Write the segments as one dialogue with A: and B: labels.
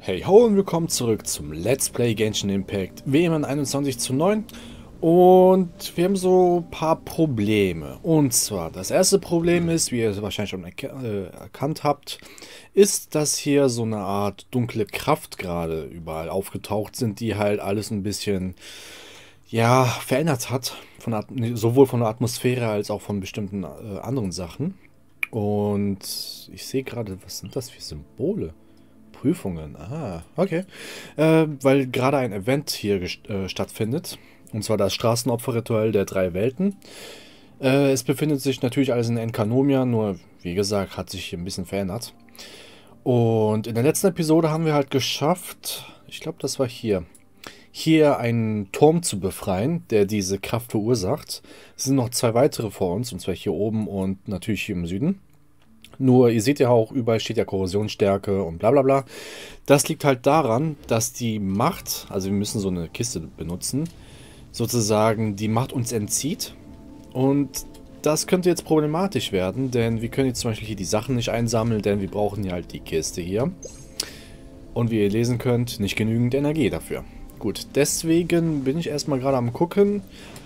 A: Hey ho und willkommen zurück zum Let's Play Genshin Impact WM 21:9 und wir haben so ein paar Probleme. Und zwar, das erste Problem ist, wie ihr es wahrscheinlich schon erkannt habt, ist, dass hier so eine Art dunkle Kraft gerade überall aufgetaucht sind, die halt alles ein bisschen, ja, verändert hat, sowohl von der Atmosphäre als auch von bestimmten anderen Sachen. Und ich sehe gerade, was sind das für Symbole? Prüfungen, okay. Weil gerade ein Event hier stattfindet. Und zwar das Straßenopferritual der drei Welten. Es befindet sich natürlich alles in Enkanomia, nur wie gesagt, hat sich hier ein bisschen verändert. Und in der letzten Episode haben wir halt geschafft, ich glaube, das war hier einen Turm zu befreien, der diese Kraft verursacht. Es sind noch zwei weitere vor uns, und zwar hier oben und natürlich hier im Süden. Nur, ihr seht ja auch, überall steht ja Korrosionsstärke und bla bla bla. Das liegt halt daran, dass die Macht, also wir müssen so eine Kiste benutzen, sozusagen die Macht uns entzieht. Und das könnte jetzt problematisch werden, denn wir können jetzt zum Beispiel hier die Sachen nicht einsammeln, denn wir brauchen ja halt die Kiste hier. Und wie ihr lesen könnt, nicht genügend Energie dafür. Gut, deswegen bin ich erstmal gerade am gucken,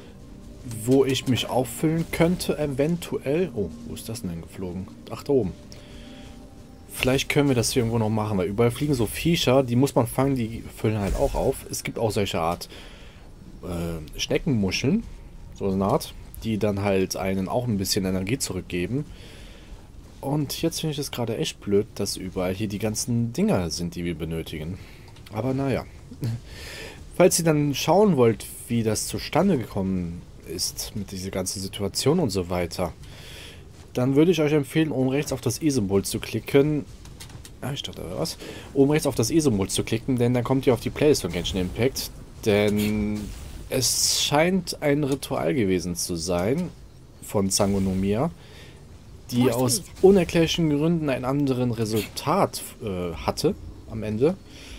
A: wo ich mich auffüllen könnte, eventuell. Oh, wo ist das denn geflogen? Ach, da oben. Vielleicht können wir das hier irgendwo noch machen, weil überall fliegen so Viecher, die muss man fangen, die füllen halt auch auf. Es gibt auch solche Art Schneckenmuscheln, so eine Art, die dann halt einen auch ein bisschen Energie zurückgeben. Und jetzt finde ich es gerade echt blöd, dass überall hier die ganzen Dinger sind, die wir benötigen. Aber naja. Falls ihr dann schauen wollt, wie das zustande gekommen ist mit dieser ganzen Situation und so weiter, dann würde ich euch empfehlen, oben rechts auf das I-Symbol zu klicken. Ich dachte, was? Oben rechts auf das I-Symbol zu klicken, denn dann kommt ihr auf die Playlist von Genshin Impact. Denn es scheint ein Ritual gewesen zu sein von Sangonomiya, die aus unerklärlichen Gründen ein anderes Resultat hatte am Ende.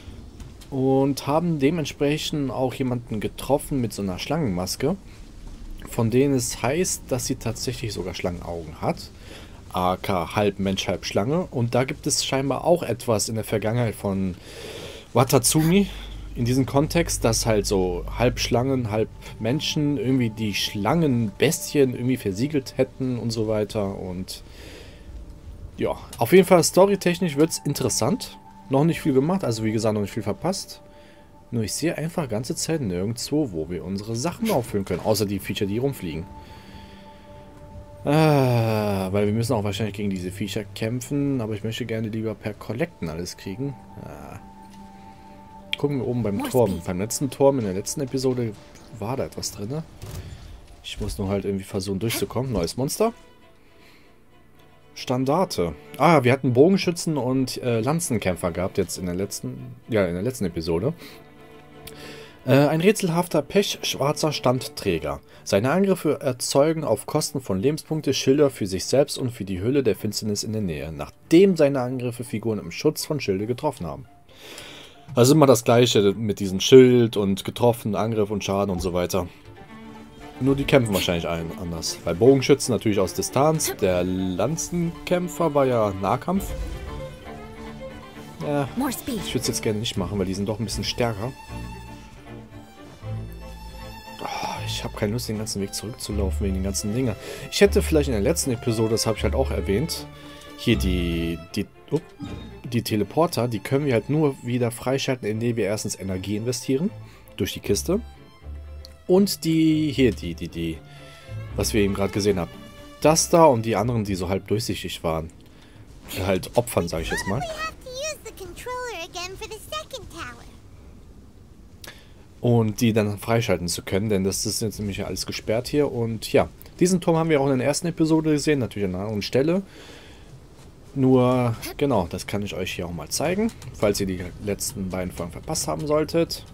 A: Und haben dementsprechend auch jemanden getroffen mit so einer Schlangenmaske, von denen es heißt, dass sie tatsächlich sogar Schlangenaugen hat. AK halb Mensch, halb Schlange. Und da gibt es scheinbar auch etwas in der Vergangenheit von Watatsumi in diesem Kontext, dass halt so halb Schlangen, halb Menschen irgendwie die Schlangenbestien irgendwie versiegelt hätten und so weiter. Und ja, auf jeden Fall storytechnisch wird es interessant. Noch nicht viel gemacht, also wie gesagt, noch nicht viel verpasst. Nur ich sehe einfach ganze Zeit nirgendwo, wo wir unsere Sachen auffüllen können. Außer die Viecher, die rumfliegen. Weil wir müssen auch wahrscheinlich gegen diese Viecher kämpfen. Aber ich möchte gerne lieber per Collecten alles kriegen. Gucken wir oben beim Turm. Beim letzten Turm in der letzten Episode war da etwas drin. Ich muss nur halt irgendwie versuchen durchzukommen. Neues Monster. Standarte. Wir hatten Bogenschützen und Lanzenkämpfer gehabt jetzt in der letzten Episode. Ein rätselhafter pechschwarzer Standträger. Seine Angriffe erzeugen auf Kosten von Lebenspunkte Schilder für sich selbst und für die Hülle der Finsternis in der Nähe, nachdem seine Angriffe Figuren im Schutz von Schilde getroffen haben. Also immer das gleiche mit diesem Schild und getroffen, Angriff und Schaden und so weiter. Nur die kämpfen wahrscheinlich anders. Weil Bogenschützen natürlich aus Distanz. Der Lanzenkämpfer war ja Nahkampf. Ja, ich würde es jetzt gerne nicht machen, weil die sind doch ein bisschen stärker. Ich habe keine Lust, den ganzen Weg zurückzulaufen wegen den ganzen Dingen. Ich hätte vielleicht in der letzten Episode, das habe ich halt auch erwähnt, hier die Teleporter, die können wir halt nur wieder freischalten, indem wir erstens Energie investieren durch die Kiste. Und die, was wir eben gerade gesehen haben. Das da und die anderen, die so halb durchsichtig waren. Halt opfern, sage ich jetzt mal. Und die dann freischalten zu können, denn das ist jetzt nämlich alles gesperrt hier. Und ja, diesen Turm haben wir auch in der ersten Episode gesehen, natürlich an einer anderen Stelle. Nur, genau, das kann ich euch hier auch mal zeigen, falls ihr die letzten beiden Folgen verpasst haben solltet.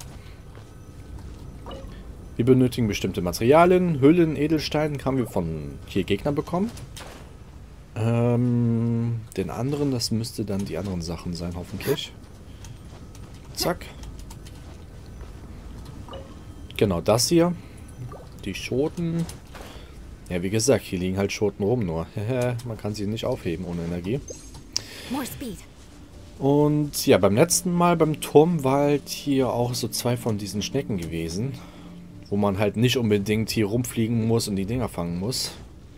A: Wir benötigen bestimmte Materialien, Hüllen, Edelsteine haben wir von hier Gegnern bekommen. Den anderen, das müsste dann die anderen Sachen sein, hoffentlich. Zack. Genau, das hier. Die Schoten. Ja, wie gesagt, hier liegen halt Schoten rum nur. Man kann sie nicht aufheben ohne Energie. Und ja, beim letzten Mal beim Turm war halt hier auch so zwei von diesen Schnecken gewesen, wo man halt nicht unbedingt hier rumfliegen muss und die Dinger fangen muss.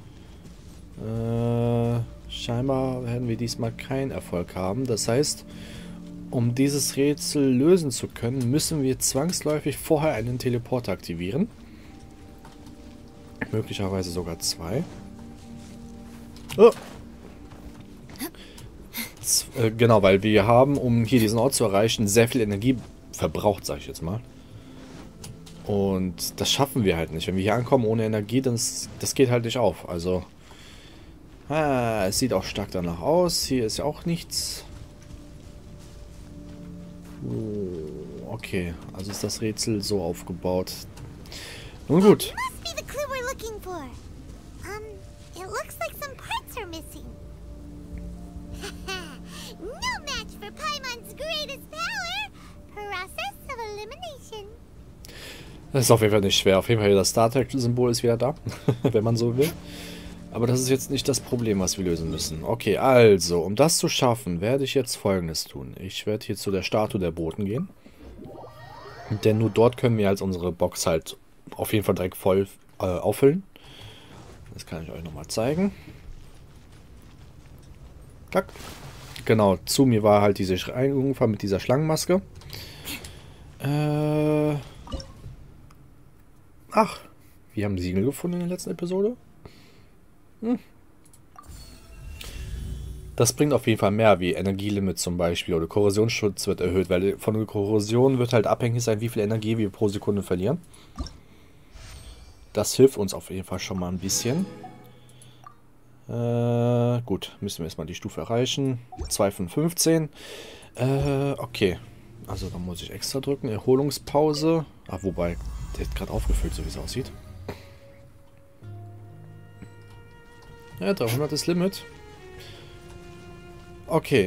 A: Scheinbar werden wir diesmal keinen Erfolg haben. Das heißt, um dieses Rätsel lösen zu können, müssen wir zwangsläufig vorher einen Teleporter aktivieren. Möglicherweise sogar zwei. Oh. Genau, weil wir haben, um hier diesen Ort zu erreichen, sehr viel Energie verbraucht, sage ich jetzt mal. Und das schaffen wir halt nicht. Wenn wir hier ankommen ohne Energie, dann das geht halt nicht auf. Also, es sieht auch stark danach aus. Hier ist ja auch nichts. Okay, also ist das Rätsel so aufgebaut. Nun gut. Das ist auf jeden Fall nicht schwer. Auf jeden Fall das Star Trek-Symbol ist wieder da, wenn man so will. Aber das ist jetzt nicht das Problem, was wir lösen müssen. Okay, also, um das zu schaffen, werde ich jetzt Folgendes tun. Ich werde hier zu der Statue der Boten gehen. Denn nur dort können wir als unsere Box halt auf jeden Fall direkt voll auffüllen. Das kann ich euch nochmal zeigen. Klack. Genau, zu mir war halt diese Schreinigung mit dieser Schlangenmaske. Ach, wir haben Siegel gefunden in der letzten Episode. Das bringt auf jeden Fall mehr, wie Energielimit zum Beispiel oder Korrosionsschutz wird erhöht, weil von der Korrosion wird halt abhängig sein, wie viel Energie wir pro Sekunde verlieren. Das hilft uns auf jeden Fall schon mal ein bisschen. Gut, müssen wir erstmal die Stufe erreichen. 2 von 15. Okay. Also da muss ich extra drücken. Erholungspause. Ah, wobei, der hat gerade aufgefüllt, so wie es aussieht. Ja, 300 ist Limit. Okay,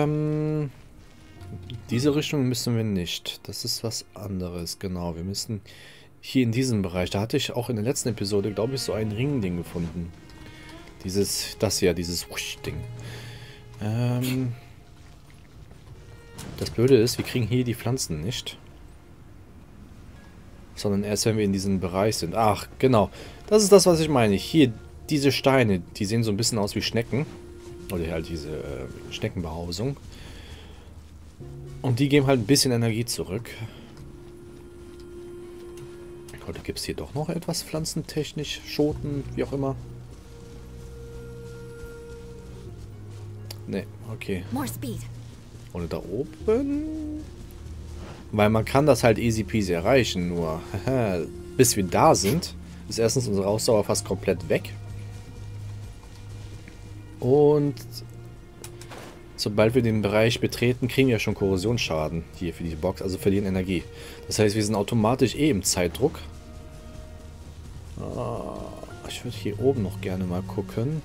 A: diese Richtung müssen wir nicht. Das ist was anderes, genau. Wir müssen hier in diesem Bereich. Da hatte ich auch in der letzten Episode, glaube ich, so ein Ring-Ding gefunden. Das hier, dieses Wusch-Ding. Das Blöde ist, wir kriegen hier die Pflanzen nicht. Sondern erst, wenn wir in diesem Bereich sind. Ach, genau. Das ist das, was ich meine. Hier, diese Steine, die sehen so ein bisschen aus wie Schnecken. Oder halt diese Schneckenbehausung. Und die geben halt ein bisschen Energie zurück. Oder gibt es hier doch noch etwas pflanzentechnisch, Schoten, wie auch immer? Ne, okay. Oder da oben? Weil man kann das halt easy peasy erreichen, nur bis wir da sind, ist erstens unsere Ausdauer fast komplett weg. Und sobald wir den Bereich betreten, kriegen wir schon Korrosionsschaden hier für die Box, also verlieren Energie. Das heißt, wir sind automatisch im Zeitdruck. Ich würde hier oben noch gerne mal gucken.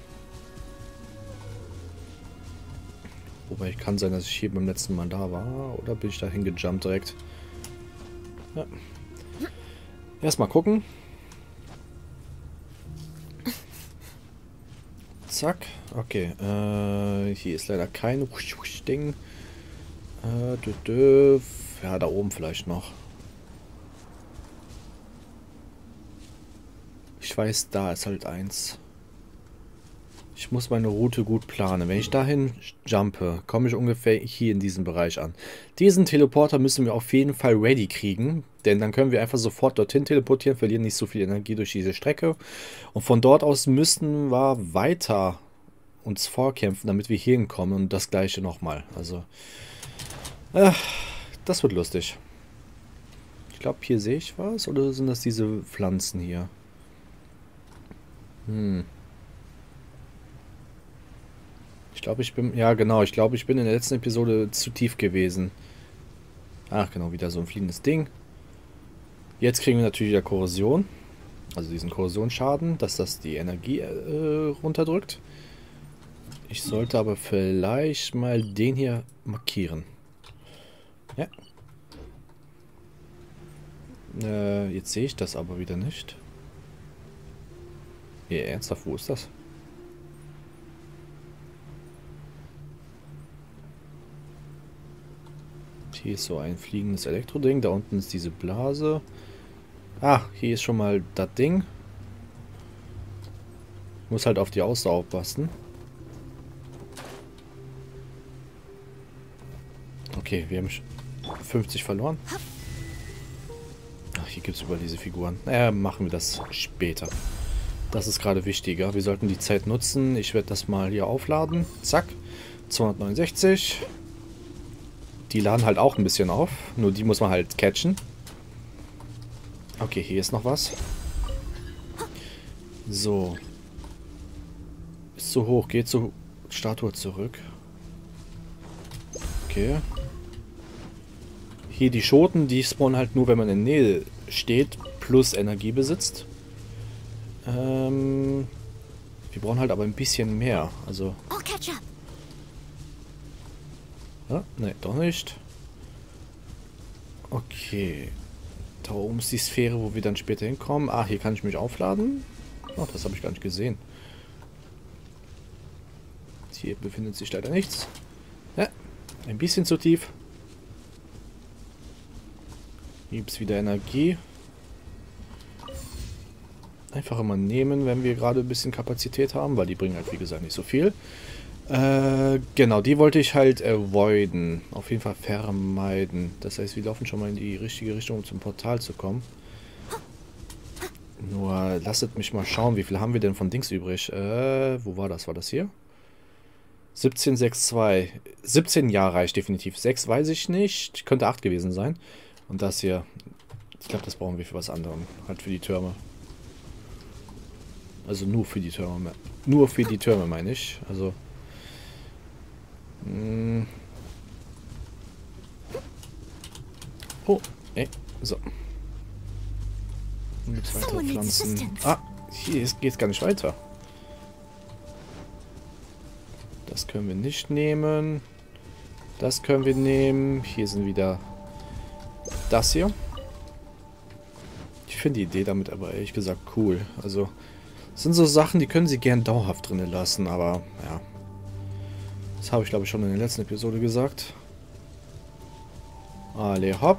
A: Wobei, kann sein, dass ich hier beim letzten Mal da war. Oder bin ich dahin gejumpt direkt? Ja. Erstmal gucken. Zack. Okay. Hier ist leider kein Ding. Ja, da oben vielleicht noch. Ich weiß, da ist halt eins. Ich muss meine Route gut planen. Wenn ich dahin jumpe, komme ich ungefähr hier in diesem Bereich an. Diesen Teleporter müssen wir auf jeden Fall ready kriegen, denn dann können wir einfach sofort dorthin teleportieren, verlieren nicht so viel Energie durch diese Strecke. Und von dort aus müssten wir weiter uns vorkämpfen, damit wir hier hinkommen und das gleiche nochmal. Also, das wird lustig. Ich glaube, hier sehe ich was, oder sind das diese Pflanzen hier? Ich glaube, ich bin... Ja, genau. Ich glaube, ich bin in der letzten Episode zu tief gewesen. Ach, genau. Wieder so ein fliegendes Ding. Jetzt kriegen wir natürlich wieder Korrosion. Also diesen Korrosionsschaden, dass das die Energie runterdrückt. Ich sollte aber vielleicht mal den hier markieren. Ja. Jetzt sehe ich das aber wieder nicht. Ja, ernsthaft, wo ist das? Hier ist so ein fliegendes Elektroding. Da unten ist diese Blase. Ah, hier ist schon mal das Ding. Muss halt auf die Ausdauer aufpassen. Okay, wir haben 50 verloren. Ach, hier gibt es überall diese Figuren. Naja, machen wir das später. Das ist gerade wichtiger. Wir sollten die Zeit nutzen. Ich werde das mal hier aufladen. Zack. 269. Die laden halt auch ein bisschen auf. Nur die muss man halt catchen. Okay, hier ist noch was. So. Ist zu hoch. Geht zur Statue zurück. Okay. Hier die Schoten, die spawnen halt nur, wenn man in der Nähe steht, plus Energie besitzt. Wir brauchen halt aber ein bisschen mehr. Also. Ja, ne, doch nicht. Okay. Da oben ist die Sphäre, wo wir dann später hinkommen. Ah, hier kann ich mich aufladen. Oh, das habe ich gar nicht gesehen. Hier befindet sich leider nichts. Ja, ein bisschen zu tief. Hier gibt es wieder Energie. Einfach immer nehmen, wenn wir gerade ein bisschen Kapazität haben, weil die bringen halt, wie gesagt, nicht so viel. Genau, die wollte ich halt avoiden. Auf jeden Fall vermeiden. Das heißt, wir laufen schon mal in die richtige Richtung, um zum Portal zu kommen. Nur, lasst mich mal schauen, wie viel haben wir denn von Dings übrig? Wo war das? War das hier? 17,62. 17 Jahre reicht definitiv. 6 weiß ich nicht. Könnte 8 gewesen sein. Und das hier, ich glaube, das brauchen wir für was anderes. Halt für die Türme. Also nur für die Türme. Nur für die Türme, meine ich. Also. Oh, ey, so. Mit weitere Pflanzen. Ah, hier geht es gar nicht weiter. Das können wir nicht nehmen. Das können wir nehmen. Hier sind wieder das hier. Ich finde die Idee damit aber ehrlich gesagt cool. Also, das sind so Sachen, die können sie gern dauerhaft drin lassen, aber ja. Das habe ich glaube ich schon in der letzten Episode gesagt. Alle hopp.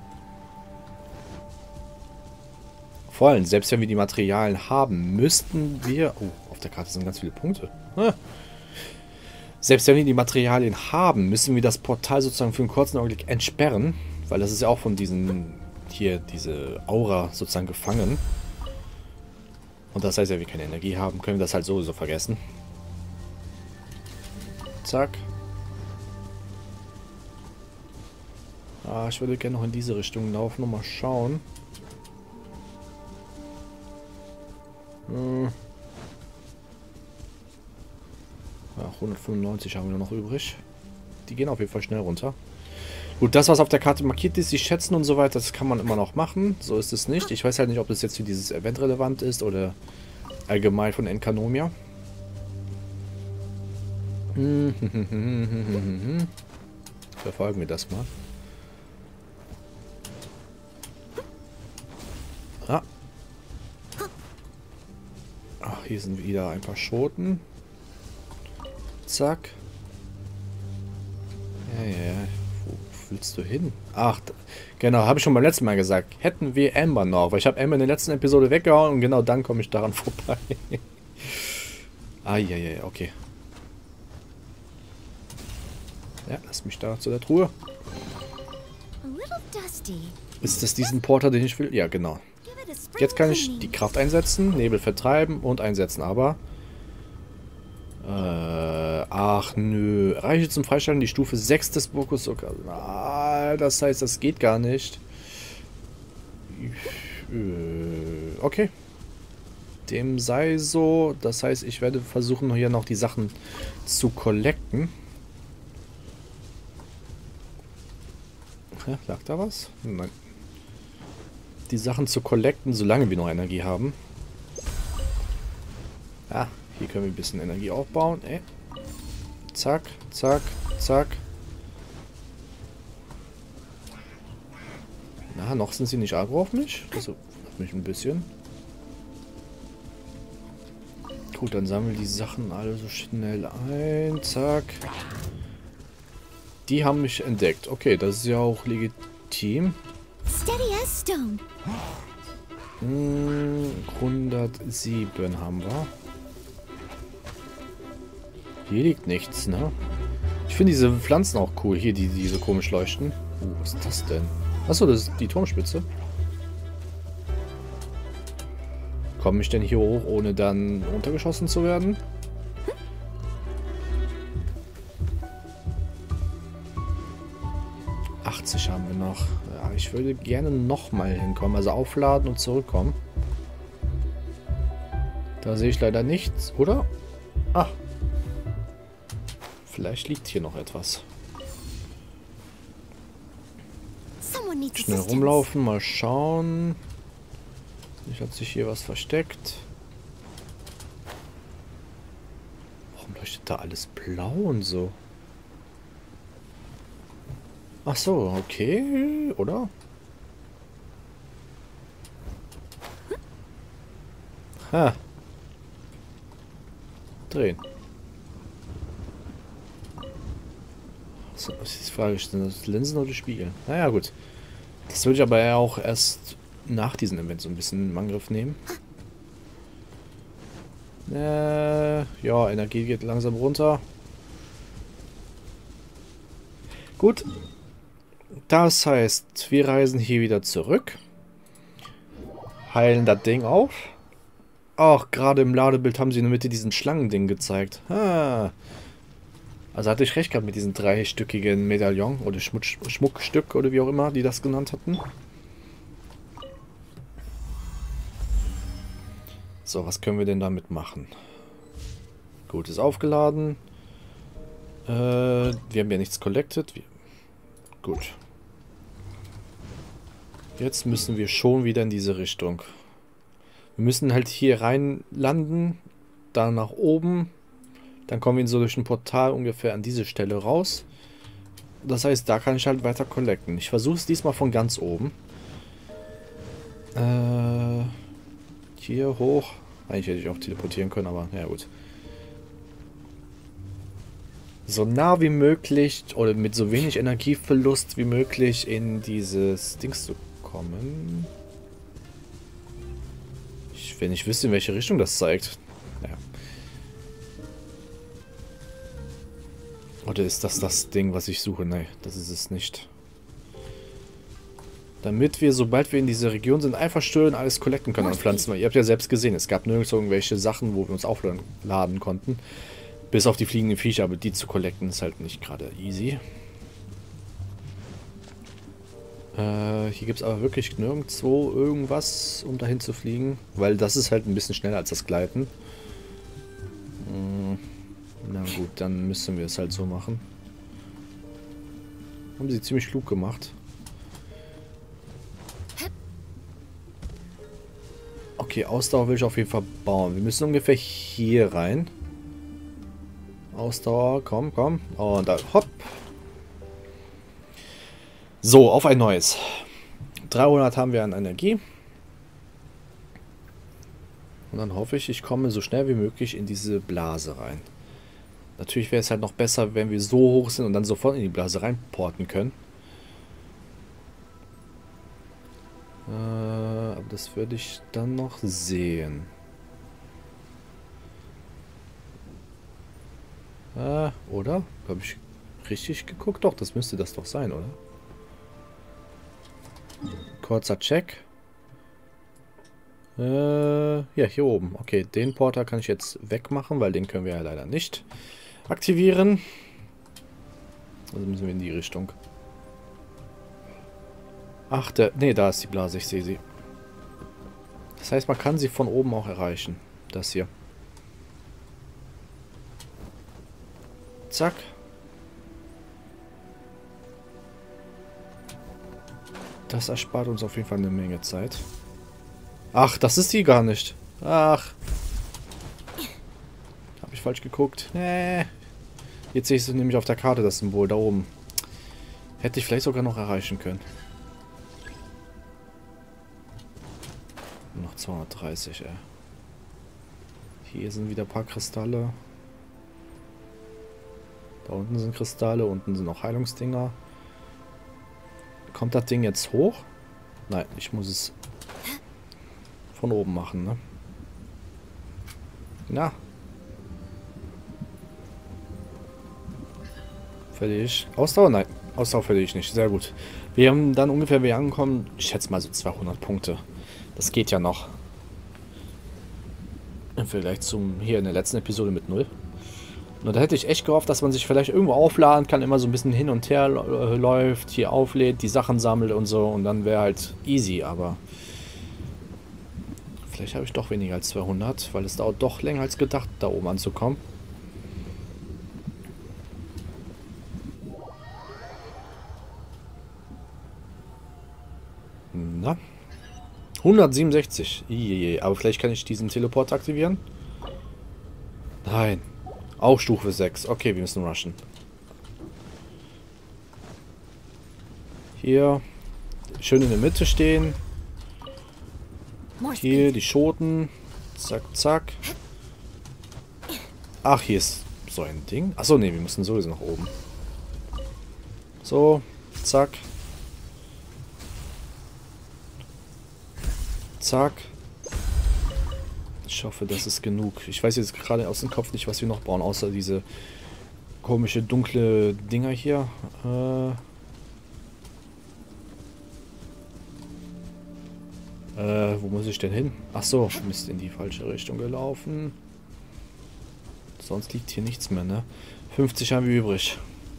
A: Vor allem, selbst wenn wir die Materialien haben, müssten wir... Oh, auf der Karte sind ganz viele Punkte. Selbst wenn wir die Materialien haben, müssen wir das Portal sozusagen für einen kurzen Augenblick entsperren. Weil das ist ja auch von diesen... Hier, diese Aura sozusagen gefangen. Und das heißt, wenn wir keine Energie haben, können wir das halt sowieso vergessen. Zack. Ah, ich würde gerne noch in diese Richtung laufen und mal schauen. Ja, 195 haben wir nur noch übrig. Die gehen auf jeden Fall schnell runter. Gut, das, was auf der Karte markiert ist, die Schätzen und so weiter, das kann man immer noch machen. So ist es nicht. Ich weiß halt nicht, ob das jetzt für dieses Event relevant ist oder allgemein von Enkanomia. Verfolgen wir das mal. Ah. Ach, hier sind wieder ein paar Schoten. Zack. Ja. Wo willst du hin? Ach, genau, habe ich schon beim letzten Mal gesagt. Hätten wir Amber noch. Weil ich habe Amber in der letzten Episode weggehauen und genau dann komme ich daran vorbei. Ja, okay. Ja, lass mich da zu der Truhe. Ist das diesen Porter, den ich will? Ja, genau. Jetzt kann ich die Kraft einsetzen, Nebel vertreiben und einsetzen, aber... ach nö. Reiche zum Freischalten die Stufe 6 des Bokus. Ah, das heißt, das geht gar nicht. Okay. Dem sei so. Das heißt, ich werde versuchen, hier noch die Sachen zu collecten. Ja, lag da was? Nein. Die Sachen zu collecten, solange wir noch Energie haben. Ja, hier können wir ein bisschen Energie aufbauen. Zack, zack, zack. Na, noch sind sie nicht aggro auf mich. Das wundert mich ein bisschen. Gut, dann sammeln die Sachen alle so schnell ein. Zack. die haben mich entdeckt. Okay, das ist ja auch legitim.
B: Steady as stone.
A: 107 haben wir. Hier liegt nichts, ne? Ich finde diese Pflanzen auch cool. Hier, die so komisch leuchten. Was ist das denn? Achso, das ist die Turmspitze. Komme ich denn hier hoch, ohne dann runtergeschossen zu werden? Haben wir noch. Ja, ich würde gerne nochmal hinkommen. Also aufladen und zurückkommen. Da sehe ich leider nichts, oder? Ah. Vielleicht liegt hier noch etwas. Schnell rumlaufen, mal schauen. Vielleicht hat sich hier was versteckt. Warum leuchtet da alles blau und so? Ach so, okay, oder? Ha. Drehen. So, was ist die Frage? Sind das Linsen oder Spiegel? Naja, gut. Das würde ich aber ja auch erst nach diesem Event so ein bisschen in Angriff nehmen. Ja, Energie geht langsam runter. Gut. Das heißt, wir reisen hier wieder zurück. Heilen das Ding auf. Ach, gerade im Ladebild haben sie in der Mitte diesen Schlangending gezeigt. Ah. Also hatte ich recht gehabt mit diesen dreistöckigen Medaillon oder Schmuckstück oder wie auch immer die das genannt hatten. So, was können wir denn damit machen? Gut, ist aufgeladen. Wir haben ja nichts collected. Gut. Jetzt müssen wir schon wieder in diese Richtung. Wir müssen halt hier rein landen, dann nach oben, dann kommen wir so durch ein Portal ungefähr an diese Stelle raus. Das heißt, da kann ich halt weiter collecten. Ich versuche es diesmal von ganz oben. Hier hoch. Eigentlich hätte ich auch teleportieren können, aber ja gut. So nah wie möglich oder mit so wenig Energieverlust wie möglich in dieses Dings zu kommen. Wenn ich wüsste, in welche Richtung das zeigt. Ja. Oder ist das das Ding, was ich suche? Nein, das ist es nicht. Damit wir, sobald wir in dieser Region sind, einfach schön alles collecten können an Pflanzen. Ihr habt ja selbst gesehen, es gab nirgends irgendwelche Sachen, wo wir uns aufladen konnten. Bis auf die fliegenden Viecher, aber die zu collecten ist halt nicht gerade easy. Hier gibt es aber wirklich nirgendwo irgendwas, um dahin zu fliegen. Weil das ist halt ein bisschen schneller als das Gleiten. Na gut, dann müssen wir es halt so machen. Haben sie ziemlich klug gemacht. Okay, Ausdauer will ich auf jeden Fall bauen. Wir müssen ungefähr hier rein. Ausdauer, komm, komm. Und dann hopp. So, auf ein neues. 300 haben wir an Energie. Und dann hoffe ich, ich komme so schnell wie möglich in diese Blase rein. Natürlich wäre es halt noch besser, wenn wir so hoch sind und dann sofort in die Blase reinporten können. Aber das würde ich dann noch sehen. Oder? Habe ich richtig geguckt? Doch, das müsste das doch sein, oder? Kurzer Check. Ja, hier oben. Okay, den Porter kann ich jetzt wegmachen, weil den können wir ja leider nicht aktivieren. Also müssen wir in die Richtung. Ach, nee, da ist die Blase, ich sehe sie. Das heißt, man kann sie von oben auch erreichen. Das hier. Zack. Das erspart uns auf jeden Fall eine Menge Zeit. Ach, das ist die gar nicht. Ach. Habe ich falsch geguckt. Jetzt sehe ich es nämlich auf der Karte, das Symbol da oben. Hätte ich vielleicht sogar noch erreichen können. Noch 230, ey. Hier sind wieder ein paar Kristalle. Da unten sind Kristalle, unten sind noch Heilungsdinger. Kommt das Ding jetzt hoch? Nein, ich muss es von oben machen, ne? Na. Fertig. Ausdauer? Nein. Ausdauer verliere ich nicht. Sehr gut. Wir haben dann ungefähr, wir ankommen, ich schätze mal so 200 Punkte. Das geht ja noch. Im Vergleich zum hier in der letzten Episode mit 0. Und da hätte ich echt gehofft, dass man sich vielleicht irgendwo aufladen kann, immer so ein bisschen hin und her läuft, hier auflädt, die Sachen sammelt und so und dann wäre halt easy, aber vielleicht habe ich doch weniger als 200, weil es dauert doch länger als gedacht, da oben anzukommen. Na? 167. Ijeje. Aber vielleicht kann ich diesen Teleport aktivieren? Nein. Auch Stufe 6. Okay, wir müssen rushen. Hier. Schön in der Mitte stehen. Hier die Schoten. Zack, zack. Ach, hier ist so ein Ding. Achso, nee, wir müssen sowieso nach oben. So. Zack. Zack. Ich hoffe, das ist genug. Ich weiß jetzt gerade aus dem Kopf nicht, was wir noch bauen, außer diese komische dunkle Dinger hier. Wo muss ich denn hin? Ach so, Mist, in die falsche Richtung gelaufen. Sonst liegt hier nichts mehr, ne? 50 haben wir übrig.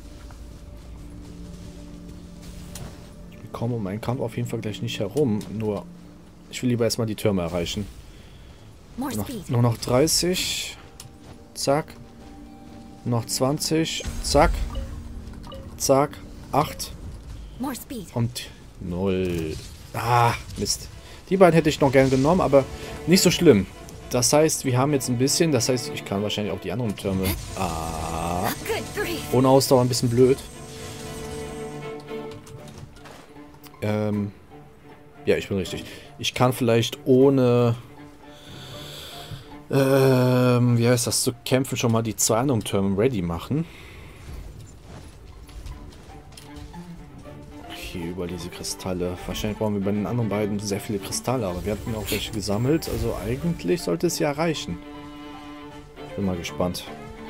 A: Wir kommen um einen Kampf auf jeden Fall gleich nicht herum, nur ich will lieber erstmal die Türme erreichen. Nur noch 30. Zack. Noch 20. Zack. Zack. 8. Und 0. Ah, Mist. Die beiden hätte ich noch gern genommen, aber nicht so schlimm. Das heißt, wir haben jetzt ein bisschen, das heißt, ich kann wahrscheinlich auch die anderen Türme. Ah. Ohne Ausdauer ein bisschen blöd. Ja, ich bin richtig. Ich kann vielleicht ohne wie heißt das, zu kämpfen schon mal die zwei anderen Türme ready machen. Hier über diese Kristalle. Wahrscheinlich brauchen wir bei den anderen beiden sehr viele Kristalle, aber wir hatten auch welche gesammelt. Also eigentlich sollte es ja reichen. Ich bin mal gespannt.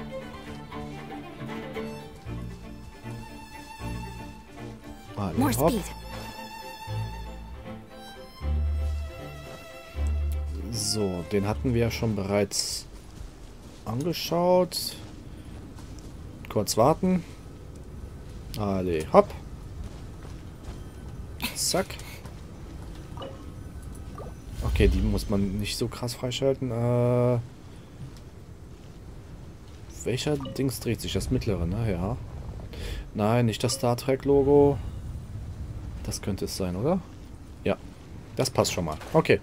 A: Hopp. So, den hatten wir ja schon bereits angeschaut. Kurz warten. Alle, hopp. Zack. Okay, die muss man nicht so krass freischalten. Welcher Dings dreht sich? Das mittlere, ne? Ja. Nein, nicht das Star Trek Logo. Das könnte es sein, oder? Ja. Das passt schon mal. Okay.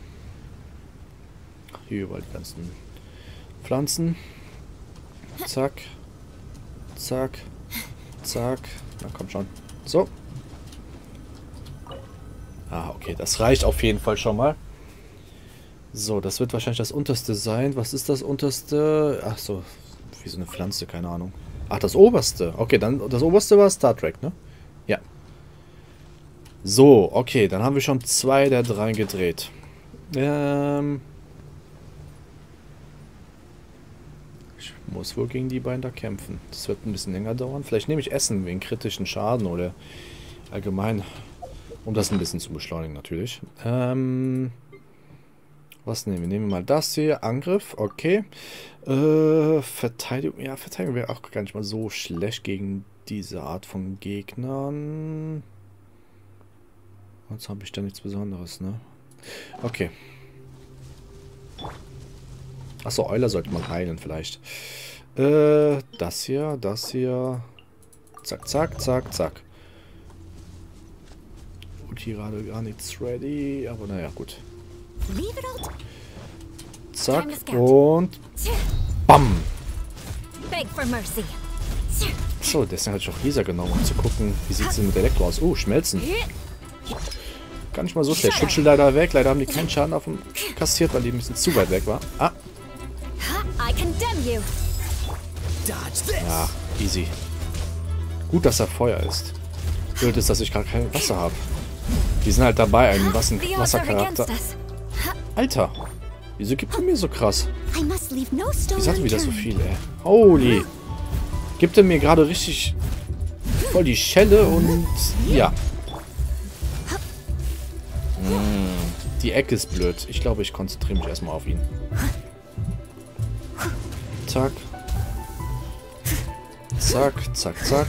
A: Hier überall die ganzen Pflanzen. Zack. Zack. Zack. Na komm schon. So. Ah, okay. Das reicht auf jeden Fall schon mal. So, das wird wahrscheinlich das unterste sein. Was ist das unterste? Ach so. Wie so eine Pflanze, keine Ahnung. Ach, das oberste. Okay, dann das oberste war Star Trek, ne? Ja. So, okay. Dann haben wir schon 2 der 3 gedreht. Ich muss wohl gegen die beiden da kämpfen. Das wird ein bisschen länger dauern. Vielleicht nehme ich Essen wegen kritischen Schaden oder allgemein, um das ein bisschen zu beschleunigen natürlich. Was nehmen wir? Nehmen wir mal das hier. Angriff, okay. Verteidigung. Ja, Verteidigung wäre auch gar nicht mal so schlecht gegen diese Art von Gegnern. Sonst habe ich da nichts Besonderes, ne? Okay. Achso, Euler sollte man heilen vielleicht. Das hier, das hier. Zack, zack, zack, zack. Und hier gerade gar nichts ready, aber naja, gut. Zack und BAM! So, deswegen hatte ich auch Lisa genommen, um zu gucken, wie sieht es denn mit Elektro aus. Oh, Schmelzen. Gar nicht mal so schlecht. Schutzschild leider weg. Leider haben die keinen Schaden auf dem kassiert, weil die ein bisschen zu weit weg war. Ah. Ja, Easy. Gut, dass er Feuer ist. Blöd ist, dass ich gar kein Wasser habe. Die sind halt dabei, einen Wassercharakter. Alter, wieso gibt er mir so krass? Wieso hat er wieder so viel, ey? Holy. Gibt er mir gerade richtig voll die Schelle und ja. Die Ecke ist blöd. Ich glaube, ich konzentriere mich erstmal auf ihn. Zack. Zack, zack, zack.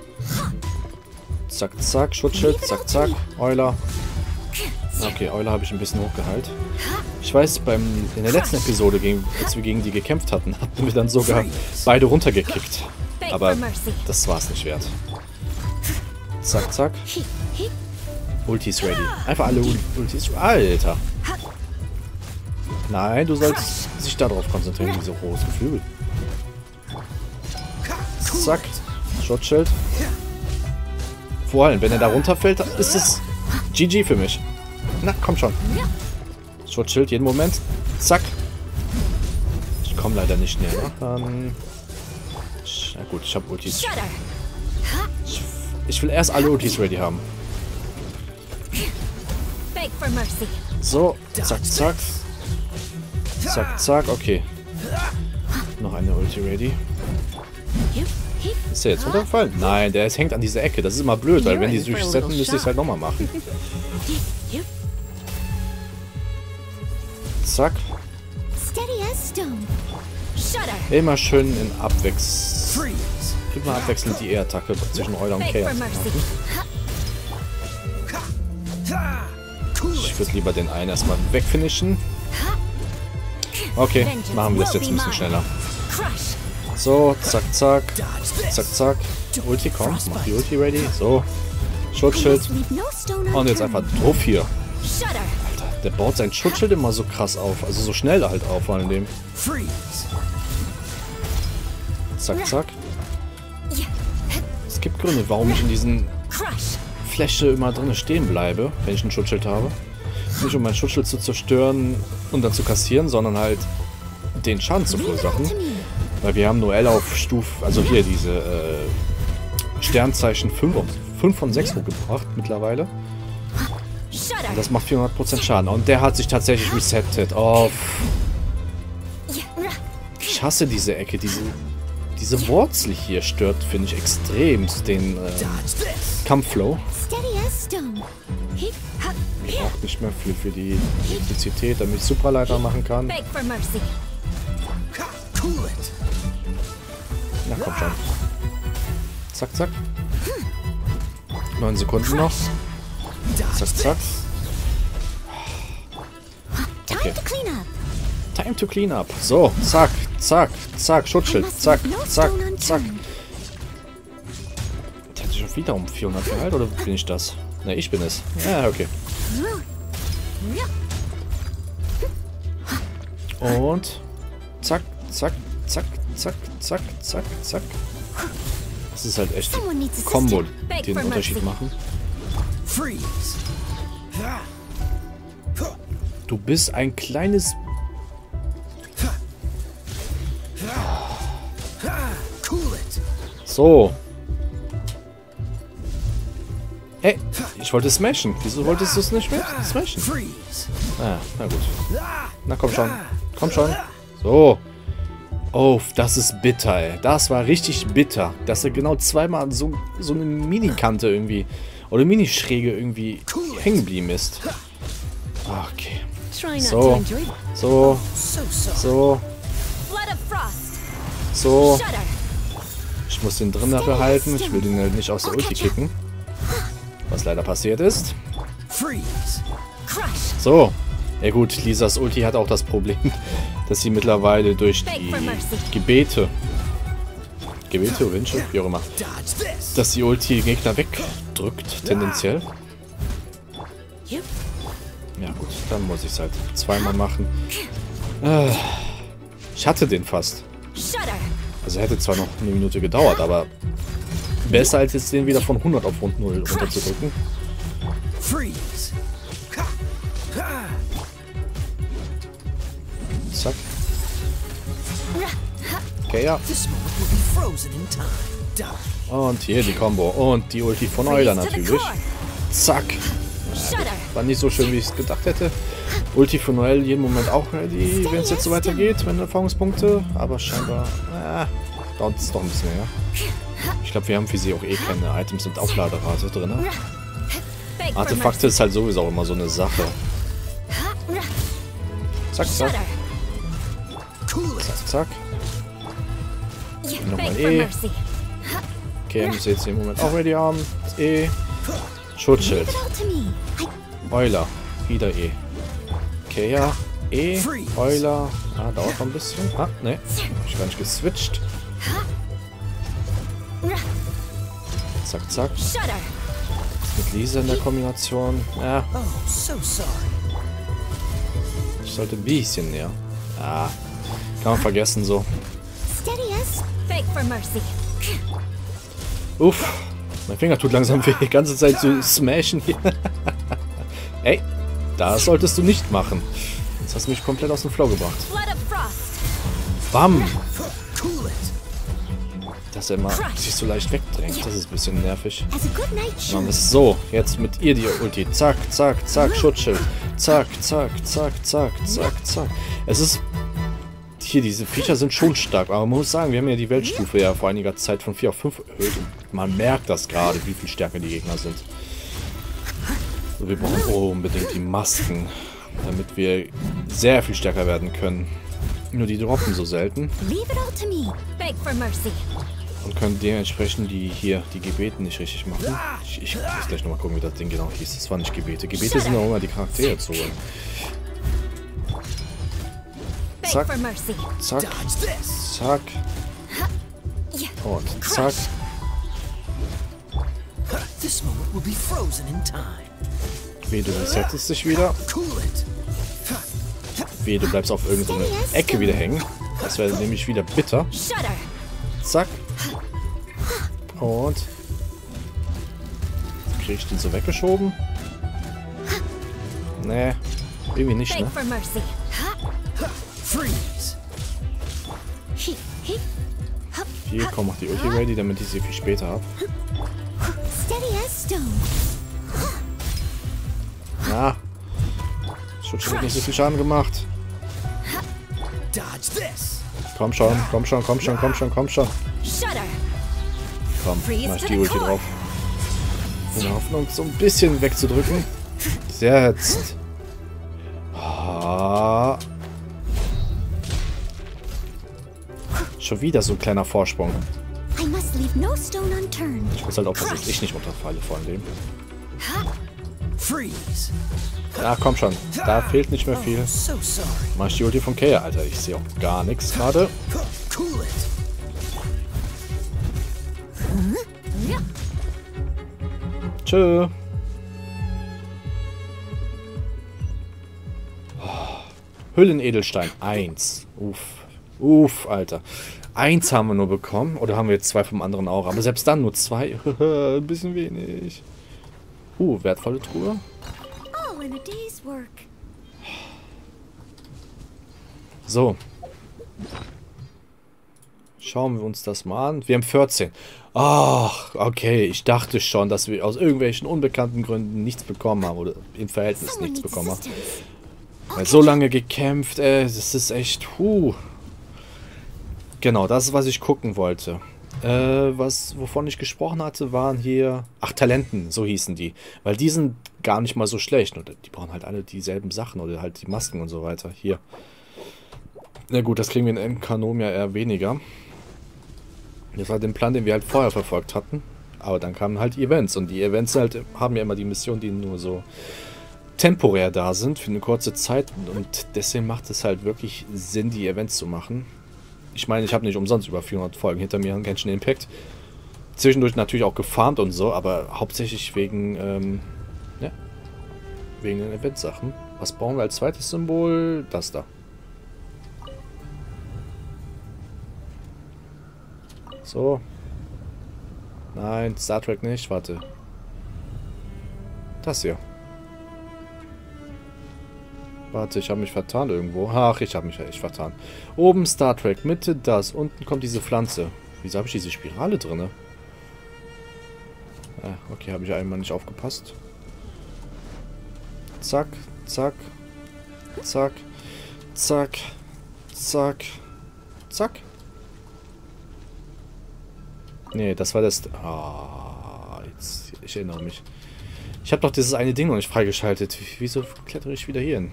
A: Zack, zack, Schutzschild, zack, zack. Euler. Okay, Euler habe ich ein bisschen hochgeheilt. Ich weiß, in der letzten Episode, als wir gegen die gekämpft hatten, hatten wir dann sogar beide runtergekickt. Aber das war es nicht wert. Zack, zack. Ulti ist ready. Einfach alle Ultis. Alter. Nein, du sollst dich darauf konzentrieren, diese rohes Geflügel. Zack. Schutzschild. Vor allem, wenn er da runterfällt, ist es GG für mich. Na, komm schon. Schutzschild jeden Moment. Zack. Ich komme leider nicht näher. Na gut, ich habe Ultis. Ich will erst alle Ultis ready haben. So, zack, zack. Zack, zack, okay. Noch eine Ulti ready. Ist der jetzt runtergefallen? Nein, der hängt an dieser Ecke. Das ist immer blöd, weil wenn die durchsetzen, müsste ich es halt nochmal machen. Zack. Immer schön in immer abwechselnd die E-Attacke zwischen Euler und Chaos machen. Ich würde lieber den einen erstmal wegfinishen. Okay, machen wir das jetzt ein bisschen schneller. So, zack, zack. Zack, zack. Ulti, komm, mach die Ulti ready. So. Schutzschild. Und jetzt einfach drauf hier. Alter, der baut sein Schutzschild immer so krass auf. Also so schnell halt auf, vor allem. Zack, zack. Es gibt Gründe, warum ich in diesen Fläche immer drin stehen bleibe, wenn ich ein Schutzschild habe. Nicht um mein Schutzschild zu zerstören und dann zu kassieren, sondern halt den Schaden zu verursachen. Weil wir haben Noelle auf Stufe, also hier diese Sternzeichen 5 von 6 hochgebracht mittlerweile. Und das macht 400% Schaden. Und der hat sich tatsächlich resettet auf... Ich hasse diese Ecke, diese Wurzel hier stört, finde ich, extrem den Kampfflow. Braucht nicht mehr viel für die Elektrizität, damit ich Supraleiter machen kann. Na komm schon. Zack, zack. 9 Sekunden noch. Zack, zack. Okay. Time to clean up. So, zack, zack, zack, Schutzschild, zack, zack, zack. Der hat sich schon wieder um 400 geheilt, oder bin ich das? Ne, ich bin es. Ja, okay. Und zack, zack, zack, zack, zack, zack, zack. Das ist halt echt ein Combo, die den Unterschied machen. Du bist ein kleines... So. Ey, ich wollte smashen. Wieso wolltest du es nicht mehr smashen? Ah, na gut. Na komm schon. Komm schon. So. Oh, das ist bitter, ey. Das war richtig bitter. Dass er genau zweimal so eine Mini-Kante irgendwie oder Mini-Schräge irgendwie hängen geblieben ist. Okay. So. So. So. So. Ich muss den drin behalten. Ich will den halt nicht aus der Ulti kicken. Was leider passiert ist. So. Ja gut, Lisas Ulti hat auch das Problem, dass sie mittlerweile durch die Gebete, Wünsche, wie auch immer, dass die Ulti Gegner wegdrückt, tendenziell. Ja gut, dann muss ich es halt zweimal machen. Ich hatte den fast. Also hätte zwar noch eine Minute gedauert, aber besser als jetzt den wieder von 100 auf rund 0 runterzudrücken. Zack. Okay, ja. Und hier die Combo. Und die Ulti von Euler natürlich. Zack. War nicht so schön, wie ich es gedacht hätte. Ulti von Noel jeden Moment auch ready, wenn es jetzt so weitergeht, wenn Erfahrungspunkte. Aber scheinbar dauert es doch ein bisschen mehr. Ich glaube, wir haben für sie auch eh keine Items mit Aufladerate drin. Artefakte ist halt sowieso auch immer so eine Sache. Zack, zack. Zack, zack. Nochmal E. Okay, muss jetzt im Moment auch ready haben. E. Schutzschild. Euler. Wieder E. Okay, ja. E. Euler. Ah, dauert noch ein bisschen. Ah, ne. Hab ich gar nicht geswitcht. Zack, zack. Mit Lisa in der Kombination. Ja. Ich sollte ein bisschen näher. Ah. Kann man vergessen so. Uff. Mein Finger tut langsam weh. Die ganze Zeit zu smashen hier. Ey. Das solltest du nicht machen. Jetzt hast du mich komplett aus dem Flow gebracht. Bam. Dass er immer sich so leicht wegdrängt. Das ist ein bisschen nervig. Machen wir es so. Jetzt mit ihr die Ulti. Zack, zack, zack. Schutzschild. Zack, zack, zack, zack, zack, zack. Es ist... Hier, diese Feature sind schon stark. Aber man muss sagen, wir haben ja die Weltstufe ja vor einiger Zeit von 4 auf 5 erhöht. Und man merkt das gerade, wie viel stärker die Gegner sind. So, wir brauchen unbedingt die Masken, damit wir sehr viel stärker werden können. Nur die droppen so selten. Und können dementsprechend die Gebete nicht richtig machen. Ich muss gleich nochmal gucken, wie das Ding genau hieß. Das waren nicht Gebete. Gebete sind auch immer die Charaktere zu holen. Zack, zack, zack. Und zack. Weh, du resettest dich wieder. Weh, du bleibst auf irgendeine Ecke wieder hängen. Das wäre nämlich wieder bitter. Zack. Und kriege ich den so weggeschoben? Nee, irgendwie nicht, ne? Hier, komm, mach die Ulti ready, damit ich sie viel später habe. Na. Schutzschild hat nicht so viel Schaden gemacht. Komm schon, komm schon, komm schon, komm schon, komm schon. Komm, mach ich die Ulti drauf. In der Hoffnung, so ein bisschen wegzudrücken. Jetzt. Ah. Schon wieder so ein kleiner Vorsprung. Ich muss halt aufpassen, dass ich nicht runterfalle vor dem. Ja, komm schon. Da fehlt nicht mehr viel. Mach ich die Ulti von Kaya. Alter, ich sehe auch gar nichts gerade. Tschö. Hüllenedelstein. 1. Uff. Uff, Alter. 1 haben wir nur bekommen. Oder haben wir jetzt 2 vom anderen auch? Aber selbst dann nur 2. Ein bisschen wenig. Wertvolle Truhe. So. Schauen wir uns das mal an. Wir haben 14. Ach, okay. Ich dachte schon, dass wir aus irgendwelchen unbekannten Gründen nichts bekommen haben. Oder im Verhältnis nichts bekommen haben. Weil so lange gekämpft, das ist echt... Genau, das ist, was ich gucken wollte. Wovon ich gesprochen hatte, waren hier... Ach, Talenten, so hießen die. Weil die sind gar nicht mal so schlecht. Und die brauchen halt alle dieselben Sachen oder halt die Masken und so weiter. Hier. Na gut, das kriegen wir in MK ja eher weniger. Das war der Plan, den wir halt vorher verfolgt hatten. Aber dann kamen halt Events. Und die Events halt haben ja immer die Missionen, die nur so temporär da sind, für eine kurze Zeit. Und deswegen macht es halt wirklich Sinn, die Events zu machen. Ich meine, ich habe nicht umsonst über 400 Folgen hinter mir an Genshin Impact. Zwischendurch natürlich auch gefarmt und so, aber hauptsächlich wegen, wegen den Eventsachen. Was brauchen wir als zweites Symbol? Das da. So. Nein, Star Trek nicht, warte. Das hier. Warte, ich habe mich vertan irgendwo. Ach, ich habe mich echt vertan. Oben Star Trek, Mitte das. Unten kommt diese Pflanze. Wieso habe ich diese Spirale drin? Okay, habe ich einmal nicht aufgepasst. Zack, zack, zack, zack, zack, zack. Nee, das war das... Ah, jetzt, ich erinnere mich. Ich habe doch dieses eine Ding noch nicht freigeschaltet. Wieso klettere ich wieder hier hin?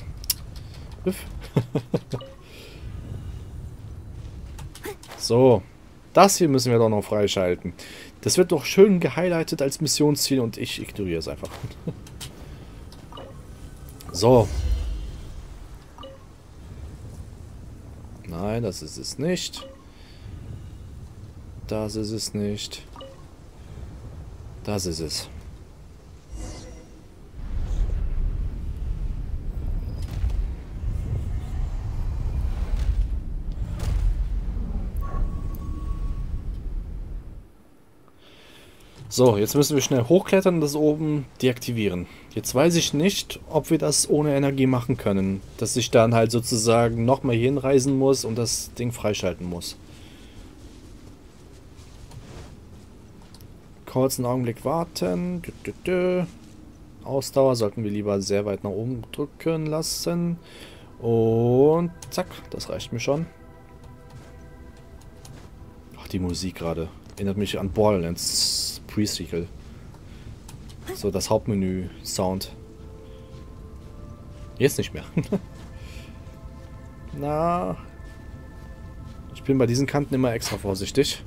A: So. Das hier müssen wir doch noch freischalten. Das wird doch schön gehighlightet als Missionsziel und ich ignoriere es einfach. So. Nein, das ist es nicht. Das ist es nicht. Das ist es. So, jetzt müssen wir schnell hochklettern und das oben deaktivieren. Jetzt weiß ich nicht, ob wir das ohne Energie machen können. Dass ich dann halt sozusagen nochmal hier hinreisen muss und das Ding freischalten muss. Kurz einen Augenblick warten. Ausdauer sollten wir lieber sehr weit nach oben drücken lassen. Und zack, das reicht mir schon. Ach, die Musik gerade. Erinnert mich an Borderlands Pre-Sequel. So, das Hauptmenü-Sound. Jetzt nicht mehr. Na. Ich bin bei diesen Kanten immer extra vorsichtig.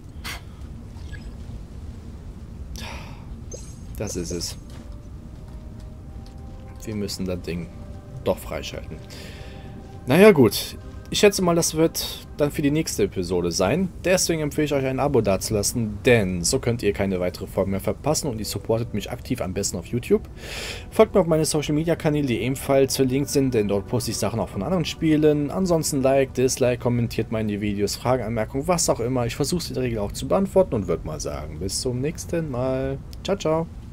A: Das ist es. Wir müssen das Ding doch freischalten. Naja, gut. Ich schätze mal, das wird dann für die nächste Episode sein. Deswegen empfehle ich euch ein Abo dazulassen, denn so könnt ihr keine weitere Folge mehr verpassen und ihr supportet mich aktiv am besten auf YouTube. Folgt mir auf meine Social Media Kanäle, die ebenfalls verlinkt sind, denn dort poste ich Sachen auch von anderen Spielen. Ansonsten Like, Dislike, kommentiert meine Videos, Fragen, Anmerkungen, was auch immer. Ich versuche es in der Regel auch zu beantworten und würde mal sagen, bis zum nächsten Mal. Ciao, ciao.